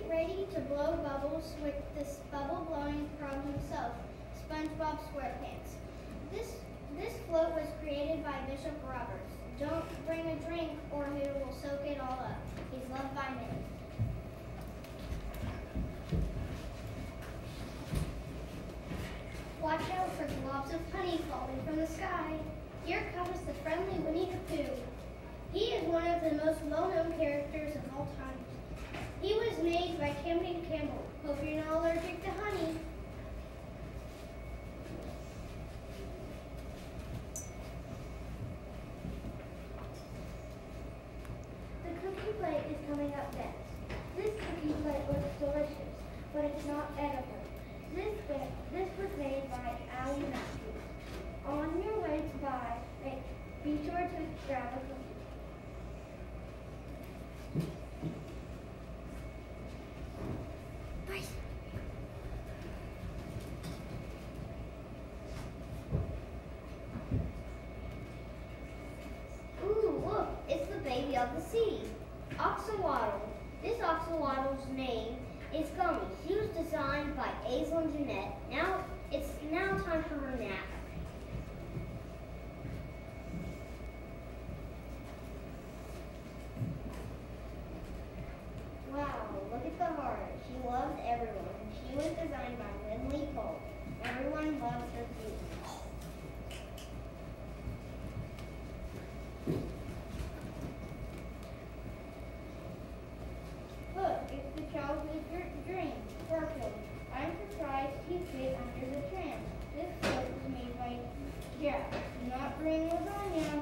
ready to blow bubbles with this bubble blowing pro himself, SpongeBob SquarePants. This float was created by Bishop Roberts. Don't bring a drink or he will soak it all up. He's loved by many. Watch out for globs of honey falling from the sky. Here comes the friendly Winnie the Pooh. He is one of the most well-known characters of all time. He was made by Camden Campbell. Hope you're not allergic to honey. The cookie plate is coming up next. This cookie plate looks delicious, but it's not edible. This was made by Allie Matthews. On your way to buy, be sure to grab a cookie. Ooh, look, it's the baby of the sea. Oxalotl. This oxalotl's name is Gummy. She was designed by Aislinn Jeanette. It's now time for her nap. Wow, look at the heart. She loves everyone. She was designed by Lindley Cole. Everyone loves her beauty. Look, it's the child with dream, Sparkle. I'm surprised he fit under the tram. This float was made by Jack. Do not bring lasagna.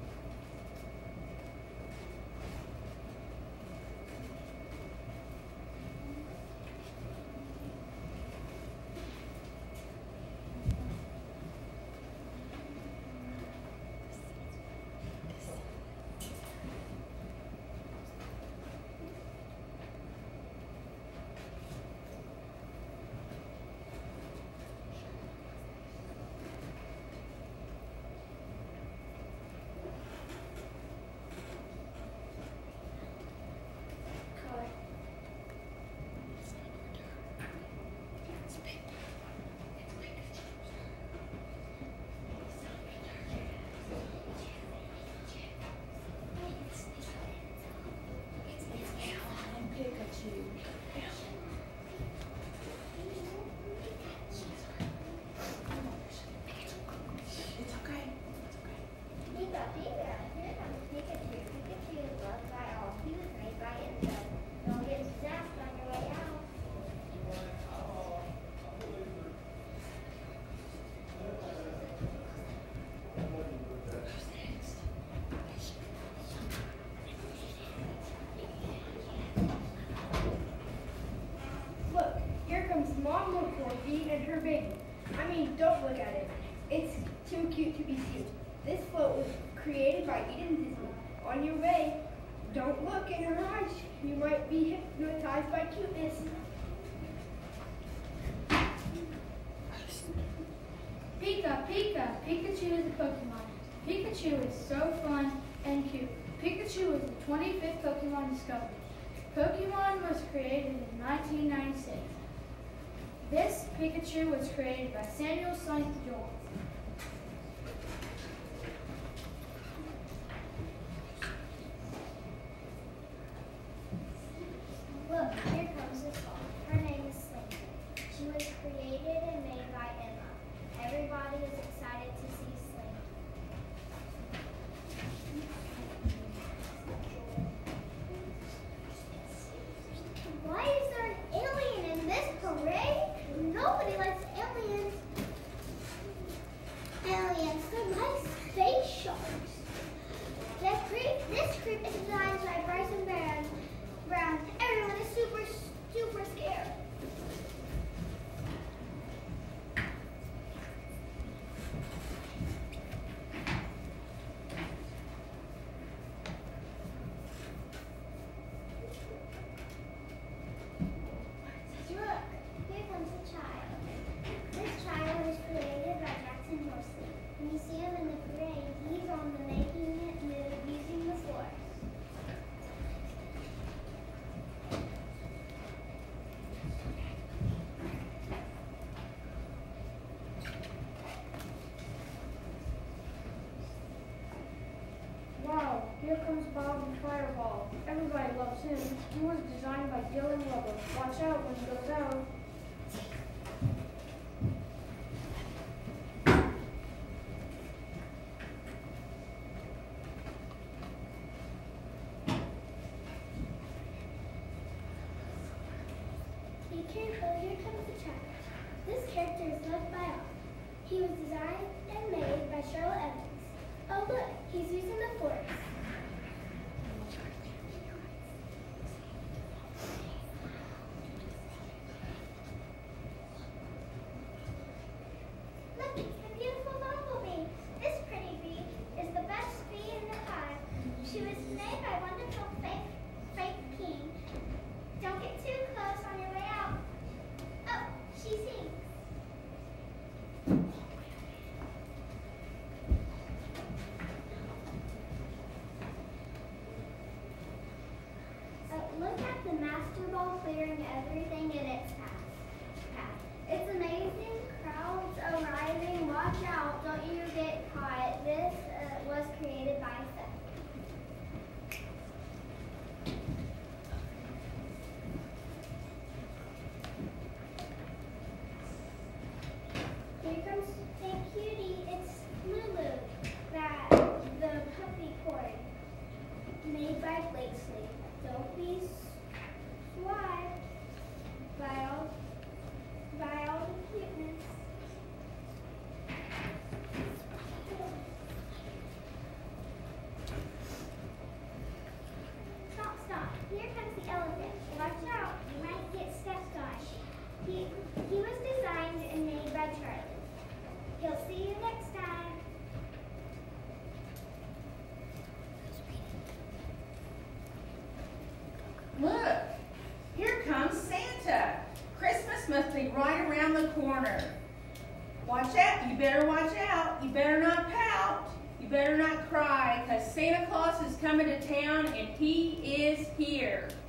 Mom looked for Bee and her baby. I mean, don't look at it. It's too cute to be seen. This float was created by Eden Disney. On your way, don't look in her eyes. You might be hypnotized by cuteness. Pika, Pika. Pikachu is a Pokemon. Pikachu is so fun and cute. Pikachu is the 25th Pokemon discovered. Pokemon was created in 1996. This Pikachu was created by Samuel St. John. Look, here comes the song. Her name is Slinky. She was created and made by Emma. Everybody is excited to see Slinky. Why is there an alien in this parade? Nobody likes aliens. here comes Bob and Fireball. Everybody loves him. He was designed by Dylan Weber. Watch out when he goes out. Be careful, here comes the child. This character is loved by all. He was designed and made by Charlotte Evans. Oh look, he's using the force. Look, it's the beautiful bumblebee. This pretty bee is the best bee in the hive. She was made by wonderful fake king. Don't get too close on your way out. Oh, she sings. Look at the master ball clearing everything in its path. It's amazing. Crowds arriving. Watch out. Don't you get caught. This was created by Seth. Here comes St. Cutie. It's Lulu, the puppy cord, made by Blakesley. Don't be swiped by all the cuteness. Stop. Here comes the elephant. Watch out, you might get stepped on. He was designed and made by Charlie. He'll see you next time. Look, here comes Santa. Christmas must be right around the corner. Watch out, you better watch out. You better not pout. You better not cry, because Santa Claus is coming to town and he is here.